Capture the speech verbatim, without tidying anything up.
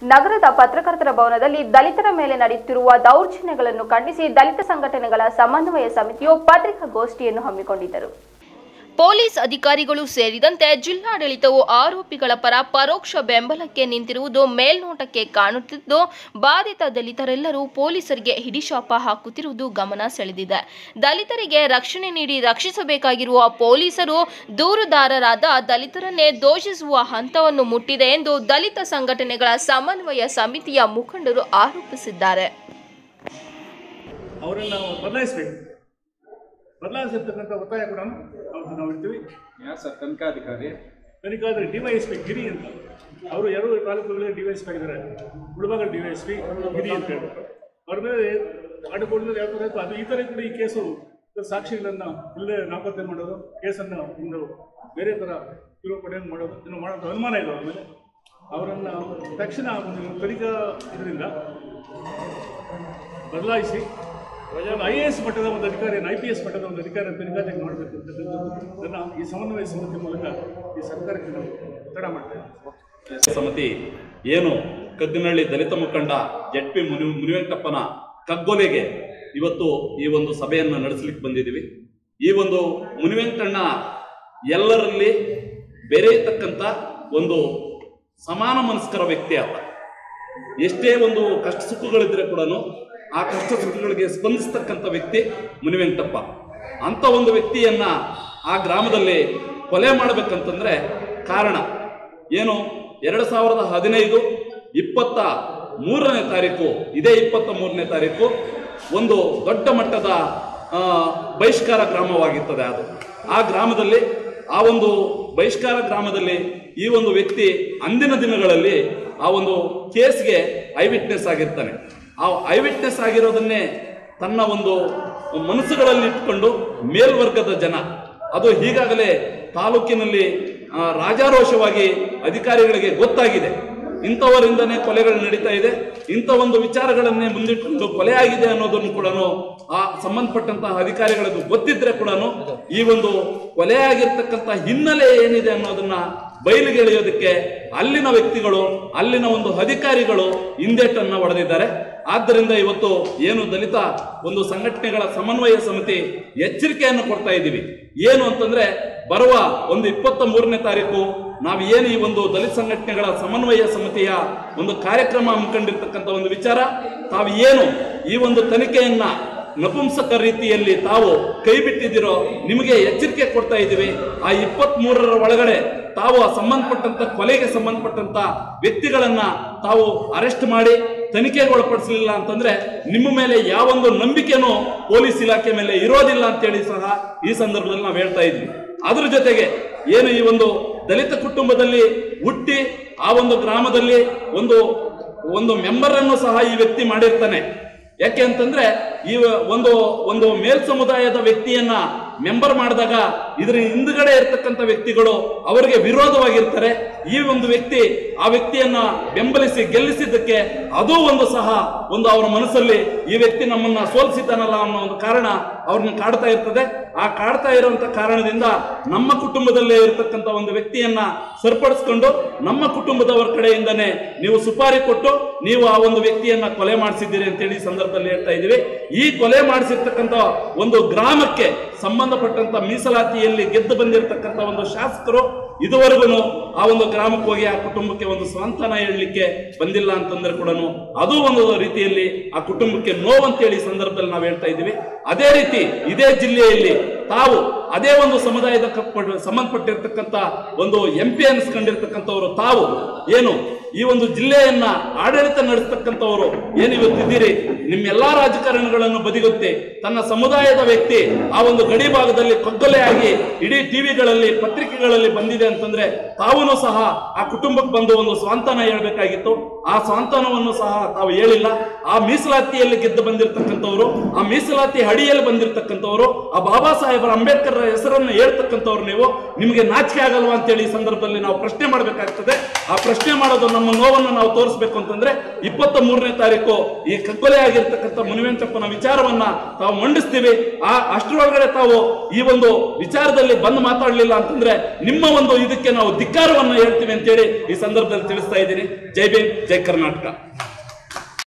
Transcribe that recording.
ನಗರದ ಪತ್ರಕರ್ತರ ಭವನದಲ್ಲಿ ದಲಿತರ ಮೇಲೆ ನಡೆಯುತ್ತಿರುವ ದೌರ್ಜನ್ಯಗಳನ್ನು ಖಂಡಿಸಿ ದಲಿತ ಸಂಘಟನೆಗಳ ಸಮನ್ವಯ ಸಮಿತಿಯು ಪತ್ರಿಕಾಗೋಷ್ಠಿಯನ್ನು ಹಮ್ಮಿಕೊಂಡಿದ್ದರು. ಪೊಲೀಸ್ ಅಧಿಕಾರಿಗಳು ಸೇರಿದಂತೆ ಜಿಲ್ಲಾಡಳಿತವು ಆರೋಪಿಗಳ ಪರ ಪರೋಕ್ಷ ಬೆಂಬಲಕ್ಕೆ ನಿಂತಿರುವುದು ಮೇಲ್ನೋಟಕ್ಕೆ ಕಾಣುತ್ತಿದ್ದು, ಬಾಧಿತ ದಲಿತರೆಲ್ಲರೂ ಪೊಲೀಸರಿಗೆ ಹಿಡಿಶಾಪ ಹಾಕುತ್ತಿರುವುದು ಗಮನ ಸೆಳೆದಿದೆ. ದಲಿತರಿಗೆ ರಕ್ಷಣೆ ನೀಡಿ ರಕ್ಷಿಸಬೇಕಾಗಿರುವ ಪೊಲೀಸರು ದೂರುದಾರರಾದ ದಲಿತರನ್ನೇ ದೂಷಿಸುವ ಹಂತವನ್ನು ಮುಟ್ಟಿದೆ ಎಂದು ದಲಿತ ಸಂಘಟನೆಗಳ ಸಮನ್ವಯ ಸಮಿತಿಯ ಮುಖಂಡರು ಆರೋಪಿಸಿದ್ದಾರೆ. ಬದಲಾಯಿಸಿರ್ತಕ್ಕಂಥ ಒತ್ತಾಯ ಕೂಡ ನಾವು ಇರ್ತೀವಿ. ಯಾರು ಸರ್ ತನಿಖಾಧಿಕಾರಿ? ತನಿಖಾಧಿಕಾರಿ D Y S P Giri ಅಂತ, ಅವರು ಎರಡು ತಾಲೂಕುಗಳಲ್ಲಿ ಡಿ ವೈ ಎಸ್ ಪಿ ಆಗಿದ್ದಾರೆ. Mulbagal D Y S P Giri ಅಂತ ಹೇಳ್ಬಿಟ್ಟು ಅವ್ರ ಮೇಲೆ ಆಟೋಗಳಿಂದ ಯಾವ ಥರ ಇತ್ತು ಅದು ಈ ಥರ ಕೂಡ ಈ ಕೇಸು ಸಾಕ್ಷಿಗಳನ್ನು ಇಲ್ಲೇ ನಾಪತ್ತೆ ಮಾಡೋದು, ಕೇಸನ್ನು ಒಂದು ಬೇರೆ ಥರ ತಿರುಪಡೆಯನ್ನು ಮಾಡೋದು ಇನ್ನು ಮಾಡೋದು ಅನುಮಾನ ಇದೆ ಅವ್ರ ಮೇಲೆ. ಅವರನ್ನು ತಕ್ಷಣ ಒಂದು ತನಿಖಾ ಇದರಿಂದ ಬದಲಾಯಿಸಿ ಐ ಎ ಎಸ್ ಮಟ್ಟದ ಒಂದು ಅಧಿಕಾರಿಯನ್ನು ಐ ಪಿ ಎಸ್ ಮಟ್ಟದ ಒಂದು ಅಧಿಕಾರಿಯನ್ನು ತನಿಖಾಧಿಕಾರಿ ಮಾಡಬೇಕು ಅಂತಕ್ಕಂಥದ್ದನ್ನು ಈ ಸಮನ್ವಯ ಸಮಿತಿ ಮೂಲಕ ಈ ಸರ್ಕಾರಕ್ಕೆ ನಾವು ಒತ್ತಡ ಮಾಡ್ತೇವೆ. ಸಮಿತಿ ಏನು ಕಗ್ಗನಹಳ್ಳಿ ದಲಿತ ಮುಖಂಡ ಜೆಡ್ ಪಿ ಮುನಿ ಮುನಿವೆಂಕಟಪ್ಪನ ಕಗ್ಗೊಲೆಗೆ ಇವತ್ತು ಈ ಒಂದು ಸಭೆಯನ್ನು ನಡೆಸಲಿಕ್ಕೆ ಬಂದಿದ್ದೀವಿ. ಈ ಒಂದು ಮುನಿವೆಂಕಟಣ್ಣ ಎಲ್ಲರಲ್ಲಿ ಬೆರೆಯತಕ್ಕಂಥ ಒಂದು ಸಮಾನ ಮನಸ್ಕರ ವ್ಯಕ್ತಿ ಅಲ್ಲ. ಎಷ್ಟೇ ಒಂದು ಕಷ್ಟ ಸುಖಗಳಿದ್ರೆ ಕೂಡ ಆ ಕಷ್ಟ ಸುಖಗಳಿಗೆ ಸ್ಪಂದಿಸ್ತಕ್ಕಂಥ ವ್ಯಕ್ತಿ ಮುನಿವೆಂಕಟಪ್ಪ. ಅಂಥ ಒಂದು ವ್ಯಕ್ತಿಯನ್ನ ಆ ಗ್ರಾಮದಲ್ಲಿ ಕೊಲೆ ಮಾಡಬೇಕಂತಂದ್ರೆ ಕಾರಣ ಏನು? ಎರಡು ಸಾವಿರದ ಹದಿನೈದು ಇಪ್ಪತ್ತ ಮೂರನೇ ತಾರೀಕು ಇದೇ ಇಪ್ಪತ್ತ ಮೂರನೇ ತಾರೀಕು ಒಂದು ದೊಡ್ಡ ಮಟ್ಟದ ಬಹಿಷ್ಕಾರ ಗ್ರಾಮವಾಗಿರ್ತದೆ. ಅದು ಆ ಗ್ರಾಮದಲ್ಲಿ ಆ ಒಂದು ಬಹಿಷ್ಕಾರ ಗ್ರಾಮದಲ್ಲಿ ಈ ಒಂದು ವ್ಯಕ್ತಿ ಅಂದಿನ ದಿನಗಳಲ್ಲಿ ಆ ಒಂದು ಕೇಸ್ಗೆ ಐ ವಿಟ್ನೆಸ್ ಆಗಿರ್ತಾನೆ. ಆ ಐ ವಿಟ್ನೆಸ್ ಆಗಿರೋದನ್ನೇ ತನ್ನ ಒಂದು ಮನಸ್ಸುಗಳಲ್ಲಿ ಇಟ್ಕೊಂಡು ಮೇಲ್ವರ್ಗದ ಜನ, ಅದು ಈಗಾಗಲೇ ತಾಲೂಕಿನಲ್ಲಿ ರಾಜಾರೋಷವಾಗಿ ಅಧಿಕಾರಿಗಳಿಗೆ ಗೊತ್ತಾಗಿದೆ, ಇಂಥವರಿಂದನೇ ಕೊಲೆಗಳು ನಡೀತಾ ಇದೆ, ಇಂಥ ಒಂದು ವಿಚಾರಗಳನ್ನೇ ಮುಂದಿಟ್ಟುಕೊಂಡು ಕೊಲೆ ಆಗಿದೆ ಅನ್ನೋದನ್ನು ಕೂಡ ಆ ಸಂಬಂಧಪಟ್ಟಂತಹ ಅಧಿಕಾರಿಗಳಿಗೂ ಗೊತ್ತಿದ್ರೆ ಕೂಡ ಈ ಒಂದು ಕೊಲೆ ಆಗಿರ್ತಕ್ಕಂಥ ಹಿನ್ನೆಲೆ ಏನಿದೆ ಅನ್ನೋದನ್ನ ಬಯಲಿಗೆ ಎಳೆಯೋದಕ್ಕೆ ಅಲ್ಲಿನ ವ್ಯಕ್ತಿಗಳು, ಅಲ್ಲಿನ ಒಂದು ಅಧಿಕಾರಿಗಳು ಹಿಂದೇಟನ್ನು ಹೊಡೆದಿದ್ದಾರೆ. ಆದ್ದರಿಂದ ಇವತ್ತು ಏನು ದಲಿತ ಒಂದು ಸಂಘಟನೆಗಳ ಸಮನ್ವಯ ಸಮಿತಿ ಎಚ್ಚರಿಕೆಯನ್ನು ಕೊಡ್ತಾ ಇದ್ದೀವಿ. ಏನು ಅಂತಂದ್ರೆ ಬರುವ ಒಂದು ಇಪ್ಪತ್ತ ಮೂರನೇ ತಾರೀಕು ನಾವು ಏನು ಈ ಒಂದು ದಲಿತ ಸಂಘಟನೆಗಳ ಸಮನ್ವಯ ಸಮಿತಿಯ ಒಂದು ಕಾರ್ಯಕ್ರಮ ಹಮ್ಮಿಕೊಂಡಿರ್ತಕ್ಕಂಥ ಒಂದು ವಿಚಾರ, ತಾವು ಏನು ಈ ಒಂದು ತನಿಖೆಯನ್ನ ನಪುಂಸಕ ರೀತಿಯಲ್ಲಿ ತಾವು ಕೈ ಬಿಟ್ಟಿದ್ದೀರೋ ನಿಮಗೆ ಎಚ್ಚರಿಕೆ ಕೊಡ್ತಾ ಇದ್ದೀವಿ. ಆ ಇಪ್ಪತ್ತ್ ಮೂರರ ಒಳಗಡೆ ತಾವು ಸಂಬಂಧಪಟ್ಟಂತ ಕೊಲೆಗೆ ಸಂಬಂಧಪಟ್ಟಂತ ವ್ಯಕ್ತಿಗಳನ್ನ ತಾವು ಅರೆಸ್ಟ್ ಮಾಡಿ ತನಿಖೆಗೆ ಒಳಪಡಿಸಲಿಲ್ಲ ಅಂತಂದ್ರೆ ನಿಮ್ಮ ಮೇಲೆ ಯಾವೊಂದು ನಂಬಿಕೆನೂ ಪೊಲೀಸ್ ಇಲಾಖೆ ಮೇಲೆ ಇರೋದಿಲ್ಲ ಅಂತೇಳಿ ಸಹ ಈ ಸಂದರ್ಭದಲ್ಲಿ ನಾವು ಹೇಳ್ತಾ ಇದ್ವಿ. ಅದ್ರ ಜೊತೆಗೆ ಏನು ಈ ಒಂದು ದಲಿತ ಕುಟುಂಬದಲ್ಲಿ ಹುಟ್ಟಿ ಆ ಒಂದು ಗ್ರಾಮದಲ್ಲಿ ಒಂದು ಒಂದು ಮೆಂಬರ್ ಅನ್ನು ಸಹ ಈ ವ್ಯಕ್ತಿ ಮಾಡಿರ್ತಾನೆ. ಯಾಕೆ ಅಂತಂದ್ರೆ ಈ ಒಂದು ಒಂದು ಮೇಲ್ ಸಮುದಾಯದ ವ್ಯಕ್ತಿಯನ್ನ ಮೆಂಬರ್ ಮಾಡಿದಾಗ ಇದರ ಹಿಂದುಗಡೆ ಇರ್ತಕ್ಕಂಥ ವ್ಯಕ್ತಿಗಳು ಅವರಿಗೆ ವಿರೋಧವಾಗಿರ್ತಾರೆ. ಈ ಒಂದು ವ್ಯಕ್ತಿ ಆ ವ್ಯಕ್ತಿಯನ್ನ ಬೆಂಬಲಿಸಿ ಗೆಲ್ಲಿಸಿದ್ದಕ್ಕೆ ಅದು ಒಂದು ಸಹ ಒಂದು ಅವರ ಮನಸ್ಸಲ್ಲಿ ಈ ವ್ಯಕ್ತಿ ನಮ್ಮನ್ನ ಸೋಲಿಸಿದ್ದಾನಲ್ಲ ಅನ್ನೋ ಒಂದು ಕಾರಣ ಅವ್ರನ್ನ ಕಾಡ್ತಾ ಇರ್ತದೆ. ಆ ಕಾಡ್ತಾ ಇರುವಂತ ಕಾರಣದಿಂದ ನಮ್ಮ ಕುಟುಂಬದಲ್ಲೇ ಇರತಕ್ಕಂಥ ಒಂದು ವ್ಯಕ್ತಿಯನ್ನ ಸರಿಪಡಿಸ್ಕೊಂಡು ನಮ್ಮ ಕುಟುಂಬದವರ ಕಡೆಯಿಂದನೇ ನೀವು ಸುಪಾರಿ ಕೊಟ್ಟು ನೀವು ಆ ಒಂದು ವ್ಯಕ್ತಿಯನ್ನ ಕೊಲೆ ಮಾಡಿಸಿದ್ದೀರಿ ಅಂತೇಳಿ ಸಂದರ್ಭದಲ್ಲಿ ಹೇಳ್ತಾ ಇದ್ದೀವಿ. ಈ ಕೊಲೆ ಮಾಡಿಸಿರ್ತಕ್ಕಂಥ ಒಂದು ಗ್ರಾಮಕ್ಕೆ ಸಂಬಂಧಪಟ್ಟಂತ ಮೀಸಲಾತಿಯಲ್ಲಿ ಗೆದ್ದು ಬಂದಿರತಕ್ಕಂಥ ಒಂದು ಶಾಸಕರು ಇದುವರೆಗೂ ಆ ಒಂದು ಗ್ರಾಮಕ್ಕೆ ಹೋಗಿ ಆ ಕುಟುಂಬಕ್ಕೆ ಒಂದು ಸಾಂತ್ವನ ಹೇಳಲಿಕ್ಕೆ ಬಂದಿಲ್ಲ ಅಂತಂದ್ರೆ ಕೂಡ ಅದು ಒಂದು ರೀತಿಯಲ್ಲಿ ಆ ಕುಟುಂಬಕ್ಕೆ ನೋವು ಅಂತೇಳಿ ಸಂದರ್ಭದಲ್ಲಿ ನಾವು ಹೇಳ್ತಾ ಇದ್ದೀವಿ. ಅದೇ ರೀತಿ ಇದೇ ಜಿಲ್ಲೆಯಲ್ಲಿ ತಾವು ಅದೇ ಒಂದು ಸಮುದಾಯದ ಸಂಬಂಧಪಟ್ಟಿರ್ತಕ್ಕಂಥ ಒಂದು ಎಂ ಪಿ ಅನ್ಸ್ಕೊಂಡಿರ್ತಕ್ಕಂಥವ್ರು ತಾವು ಏನು ಈ ಒಂದು ಜಿಲ್ಲೆಯನ್ನ ಆಡಳಿತ ನಡೆಸ್ತಕ್ಕಂಥವ್ರು ಏನಿವತ್ತಿದ್ದೀರಿ, ನಿಮ್ಮೆಲ್ಲಾ ರಾಜಕಾರಣಗಳನ್ನು ಬದಿಗೊತ್ತಿ ತನ್ನ ಸಮುದಾಯದ ವ್ಯಕ್ತಿ ಆ ಒಂದು ಗಡಿ ಭಾಗದಲ್ಲಿ ಕಗ್ಗೊಲೆಯಾಗಿ ಇಡೀ ಟಿವಿಗಳಲ್ಲಿ ಪತ್ರಿಕೆಗಳಲ್ಲಿ ಬಂದಿದೆ ಅಂತಂದ್ರೆ ತಾವೂ ಸಹ ಆ ಕುಟುಂಬಕ್ಕೆ ಬಂದು ಒಂದು ಸ್ವಾಂತನ ಹೇಳ್ಬೇಕಾಗಿತ್ತು. ಆ ಸ್ವಾಂತನವನ್ನು ಸಹ ತಾವು ಹೇಳಿಲ್ಲ. ಆ ಮೀಸಲಾತಿಯಲ್ಲಿ ಗೆದ್ದು ಬಂದಿರತಕ್ಕಂಥವ್ರು, ಆ ಮೀಸಲಾತಿ ಅಡಿಯಲ್ಲಿ ಬಂದಿರತಕ್ಕಂಥವ್ರು, ಆ ಬಾಬಾ ಸಾಹೇಬರ ಅಂಬೇಡ್ಕರ್ ಹೆಸರನ್ನು ಹೇಳ್ತಕ್ಕಂಥವ್ರು ನೀವು, ನಿಮಗೆ ನಾಚಿಕೆ ಆಗಲ್ವಾ ಅಂತೇಳಿ ಈ ಸಂದರ್ಭದಲ್ಲಿ ನಾವು ಪ್ರಶ್ನೆ ಮಾಡಬೇಕಾಗ್ತದೆ. ಆ ಪ್ರಶ್ನೆ ಮಾಡೋದು ನಮ್ಮ ನೋವನ್ನು ನಾವು ತೋರಿಸ್ಬೇಕು ಅಂತಂದ್ರೆ ಇಪ್ಪತ್ತ ಮೂರನೇ ತಾರೀಕು ಈ ಕಗ್ಗೊಲೆ ಆಗಿರ್ತಕ್ಕಂಥ ಮುನಿವೆಂಕಟಪ್ಪನ ವಿಚಾರವನ್ನ ತಾವು ಮಂಡಿಸ್ತೀವಿ. ಆ ಅಷ್ಟರೊಳಗಡೆ ತಾವು ಈ ಒಂದು ವಿಚಾರದಲ್ಲಿ ಬಂದು ಮಾತಾಡಲಿಲ್ಲ ಅಂತಂದ್ರೆ ನಿಮ್ಮ ಒಂದು ಇದಕ್ಕೆ ನಾವು ಧಿಕ್ಕಾರವನ್ನು ಹೇಳ್ತೀವಿ ಅಂತೇಳಿ ಈ ಸಂದರ್ಭದಲ್ಲಿ ತಿಳಿಸ್ತಾ ಇದ್ದೀನಿ. ಜೈ ಭೀಮ್, ಜೈ ಕರ್ನಾಟಕ.